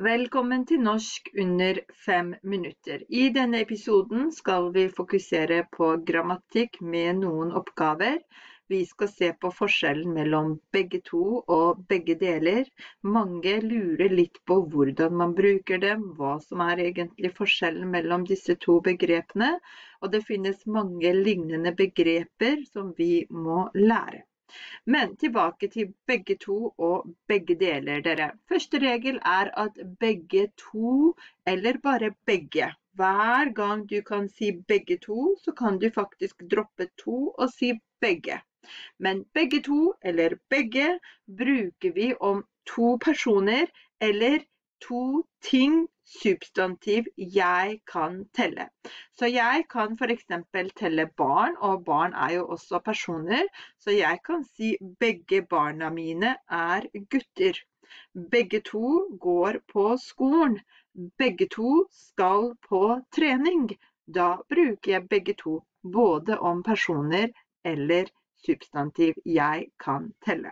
Velkommen til Norsk under 5 minutter. I denne episoden skal vi fokusere på grammatikk med noen oppgaver. Vi skal se på forskjellen mellom begge to og begge deler. Mange lurer litt på hvordan man bruker dem, hva som egentlig forskjellen mellom disse to begrepene, og det finnes mange lignende begreper som vi må lære. Men tilbake til begge to og begge deler, dere. Første regel at begge to, eller bare begge. Hver gang du kan si begge to, så kan du faktisk droppe to og si begge. Men begge to, eller begge, bruker vi om to personer, eller to ting, substantiv, jeg kan telle. Så jeg kan for eksempel telle barn, og barn jo også personer, så jeg kan si begge barna mine gutter. Begge to går på skolen. Begge to skal på trening. Da bruker jeg begge to, både om personer eller substantiv jeg kan telle.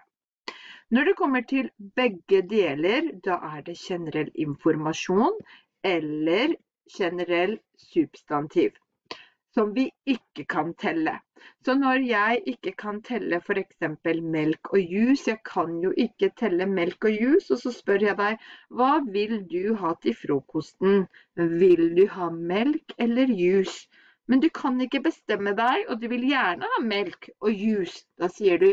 Når det kommer til begge deler, da det generell informasjon eller generell substantiv, som vi ikke kan telle. Så når jeg ikke kan telle for eksempel melk og jus, jeg kan jo ikke telle melk og jus, og så spør jeg deg, hva vil du ha til frokosten? Vil du ha melk eller jus? Men du kan ikke bestemme deg, og du vil gjerne ha melk og jus. Da sier du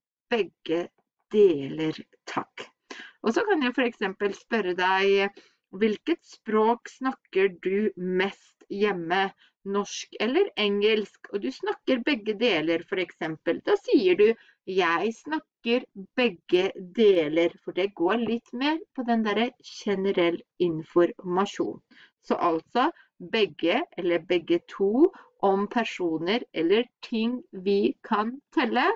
begge deler, takk. Og så kan jeg for eksempel spørre deg, hvilket språk snakker du mest hjemme? Norsk eller engelsk? Og du snakker begge deler for eksempel. Da sier du, jeg snakker begge deler, for det går litt mer på den der generell informasjon. Så altså begge eller begge to om personer eller ting vi kan telle.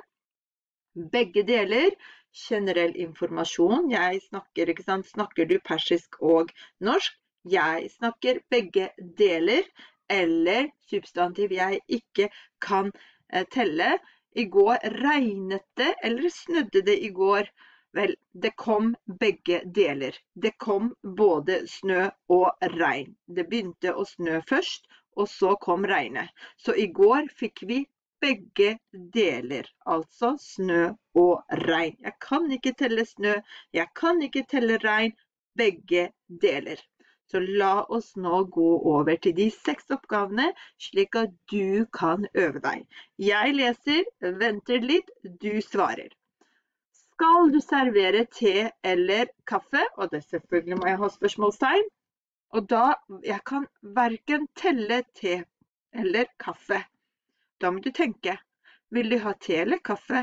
Begge deler, generell informasjon, jeg snakker, ikke sant? Snakker du persisk og norsk? Jeg snakker begge deler, eller substantiv jeg ikke kan telle. I går regnet det, eller snødde det i går? Vel, det kom begge deler. Det kom både snø og regn. Det begynte å snø først, og så kom regnet. Så i går fikk vi begge deler, altså snø og regn. Jeg kan ikke telle snø, jeg kan ikke telle regn, begge deler. Så la oss nå gå over til de 6 oppgavene, slik at du kan øve deg. Jeg leser, venter litt, du svarer. Skal du servere te eller kaffe? Og det selvfølgelig må jeg ha spørsmålstegn. Og da, jeg kan hverken telle te eller kaffe. Da må du tenke, vil du ha te eller kaffe?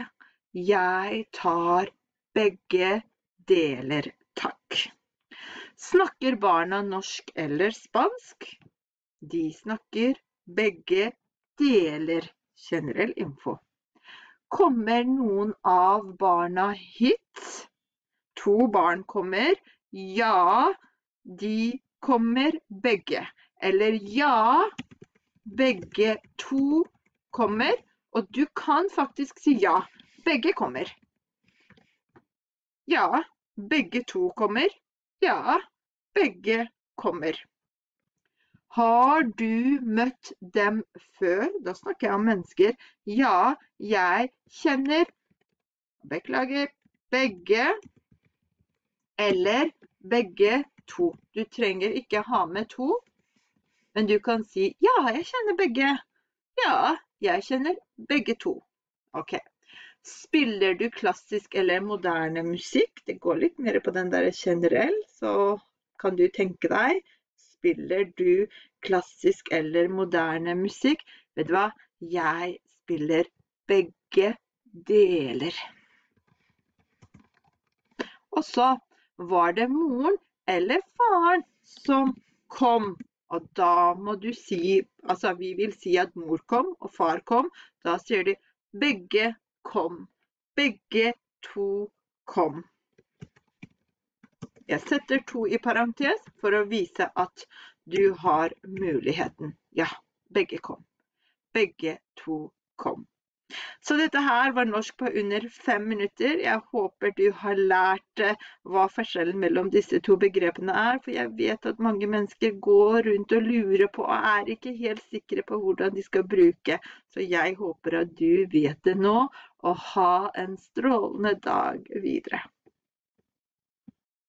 Jeg tar begge deler, takk. Snakker barna norsk eller spansk? De snakker begge deler, generell info. Kommer noen av barna hit? 2 barn kommer. Ja, de kommer begge. Eller ja, begge to kommer, og du kan faktisk si ja, begge kommer. Ja, begge to kommer. Ja, begge kommer. Har du møtt dem før? Da snakker jeg om mennesker. Ja, jeg kjenner, beklager, begge, eller begge to. Du trenger ikke ha med to, men du kan si, ja, jeg kjenner begge. Ja, jeg kjenner begge to. Ok. Spiller du klassisk eller moderne musikk? Det går litt mer på den der generell, så kan du tenke deg. Spiller du klassisk eller moderne musikk? Vet du hva? Jeg spiller begge deler. Og så var det moren eller faren som kom. Og da må du si, altså vi vil si at mor kom og far kom. Da sier du begge kom. Begge to kom. Jeg setter to i parentes for å vise at du har muligheten. Ja, begge kom. Begge to kom. Så dette her var norsk på under 5 minutter. Jeg håper du har lært hva forskjellen mellom disse to begrepene er, for jeg vet at mange mennesker går rundt og lurer på og er ikke helt sikre på hvordan de skal bruke. Så jeg håper at du vet det nå, og ha en strålende dag videre.